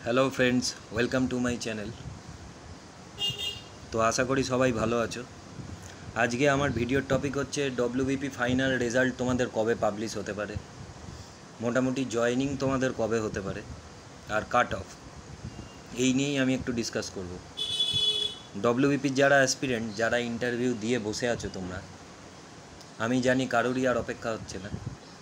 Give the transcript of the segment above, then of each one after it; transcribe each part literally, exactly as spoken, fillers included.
Hello friends, welcome to my channel. তো আশা করি সবাই ভালো আছো। আজকে আমার ভিডিওর টপিক হচ্ছে ডব্লিউবিপি ফাইনাল রেজাল্ট তোমাদের কবে পাবলিশ হতে পারে, মোটামুটি জয়েনিং তোমাদের কবে হতে পারে, আর কাট অফ, এই নিয়েই আমি একটু ডিসকাস করব। ডব্লিউবিপির যারা অ্যাসপিরেন্ট, যারা ইন্টারভিউ দিয়ে বসে আছো তোমরা, আমি জানি কারোরই আর অপেক্ষা হচ্ছে না।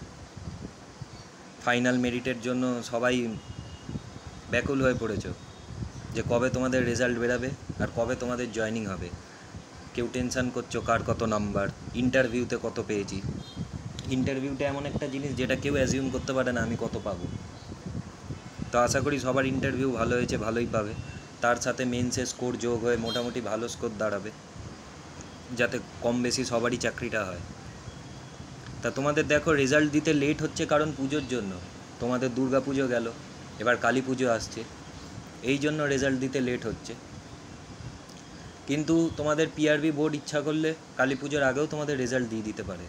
ফাইনাল মেরিটের জন্য সবাই ব্যাকুল হয়ে পড়েছো যে কবে তোমাদের রেজাল্ট বেরাবে আর কবে তোমাদের জয়েনিং হবে। কেউ টেনশান করছো কার কত নাম্বার, ইন্টারভিউতে কত পেয়েছি। ইন্টারভিউটা এমন একটা জিনিস যেটা কেউ অ্যাজিউম করতে পারে না আমি কত পাবো। তো আশা করি সবার ইন্টারভিউ ভালো হয়েছে, ভালোই পাবে। তার সাথে মেন্সে স্কোর যোগ হয়ে মোটামুটি ভালো স্কোর দাঁড়াবে, যাতে কম বেশি সবারই চাকরিটা হয়। তা তোমাদের দেখো রেজাল্ট দিতে লেট হচ্ছে কারণ পুজোর জন্য। তোমাদের দুর্গা পুজো গেল, এবার কালী পুজো আসছে, এই জন্য রেজাল্ট দিতে লেট হচ্ছে। কিন্তু তোমাদের পিআরবি বোর্ড ইচ্ছা করলে কালী পুজোর আগেও তোমাদের রেজাল্ট দিয়ে দিতে পারে।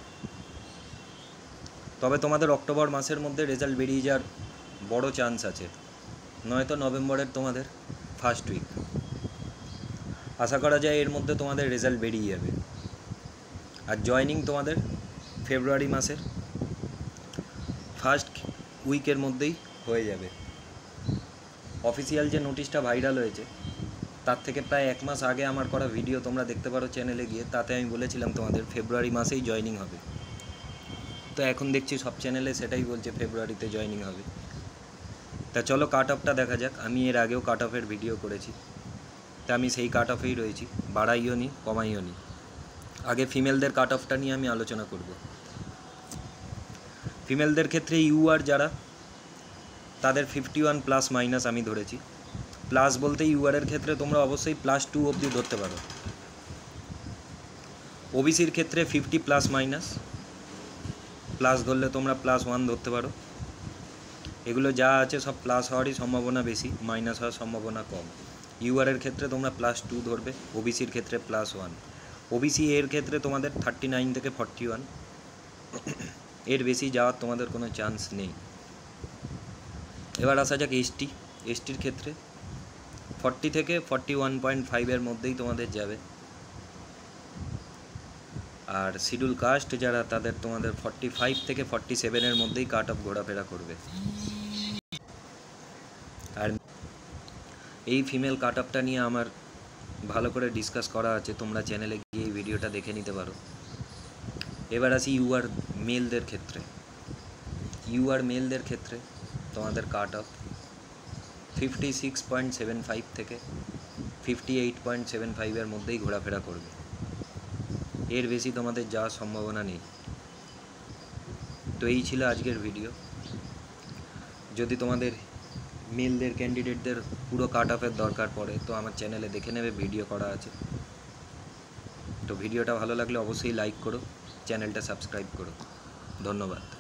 তবে তোমাদের অক্টোবর মাসের মধ্যে রেজাল্ট বেরিয়ে যাওয়ার বড় চান্স আছে, নয়তো নভেম্বরের তোমাদের ফার্স্ট উইক। আশা করা যায় এর মধ্যে তোমাদের রেজাল্ট বেরিয়ে যাবে। আর জয়েনিং তোমাদের ফেব্রুয়ারি মাসের ফার্স্ট উইকের মধ্যেই হয়ে যাবে। অফিসিয়াল যে নোটিশটা ভাইরাল হয়েছে তার থেকে প্রায় এক মাস আগে আমার করা ভিডিও তোমরা দেখতে পারো চ্যানেলে গিয়ে, তাতে আমি বলেছিলাম তোমাদের ফেব্রুয়ারি মাসেই জয়েনিং হবে। তো এখন দেখছি সব চ্যানেলে সেটাই বলছে ফেব্রুয়ারিতে জয়েনিং হবে। তা চলো কাট অফটা দেখা যাক। আমি এর আগেও কাট অফের ভিডিও করেছি, তা আমি সেই কাট অফেই রয়েছি, বাড়াইও নি কমাইও নি। আগে ফিমেলদের কাট অফটা নিয়ে আমি আলোচনা করব। ফিমেলদের ক্ষেত্রে ইউআর যারা, তাদের ফিফটি ওয়ান প্লাস মাইনাস আমি ধরেছি। প্লাস বলতে ইউআরের ক্ষেত্রে তোমরা অবশ্যই প্লাস টু অবধি ধরতে পারো। ওবিসির ক্ষেত্রে ফিফটি প্লাস মাইনাস, প্লাস ধরলে তোমরা প্লাস ওয়ান ধরতে পারো। এগুলো যা আছে সব প্লাস হওয়ারই সম্ভাবনা বেশি, মাইনাস হওয়ার সম্ভাবনা কম। ইউআরের ক্ষেত্রে তোমরা প্লাস টু ধরবে, ওবিসির ক্ষেত্রে প্লাস ওয়ান। ওবিসি এর ক্ষেত্রে তোমাদের থার্টি নাইন থেকে ফর্টি ওয়ান, এর বেশি যাওয়ার তোমাদের কোনো চান্স নেই। এবার আসা যাক এসটি। এসটির ক্ষেত্রে ফর্টি থেকে ফর্টি ওয়ান পয়েন্ট ফাইভের মধ্যেই তোমাদের যাবে। আর শিডিউল কাস্ট যারা, তাদের তোমাদের ফর্টি ফাইভ থেকে ফর্টি সেভেনের মধ্যেই কাট অফ ঘোরাফেরা করবে। আর এই ফিমেল কাট অফটা নিয়ে আমার ভালো করে ডিসকাস করা আছে, তোমরা চ্যানেলে গিয়ে এই ভিডিওটা দেখে নিতে পারো। এবার আসি ইউআর মেলদের ক্ষেত্রে। ইউআর মেলদের ক্ষেত্রে তোমাদের cut off fifty six point seven five থেকে ফিফটি এইট পয়েন্ট সেভেন ফাইভের মধ্যেই ঘোরাফেরা করবে, এর বেশি তোমাদের যাওয়ার সম্ভাবনা নেই। তো এই ছিল আজকের ভিডিও। যদি তোমাদের মেলদের ক্যান্ডিডেটদের পুরো কাট অফের দরকার পড়ে তো আমার চ্যানেলে দেখে নেবে, ভিডিও করা আছে। তো ভিডিওটা ভালো লাগলে অবশ্যই লাইক করো, চ্যানেলটা সাবস্ক্রাইব করো। ধন্যবাদ।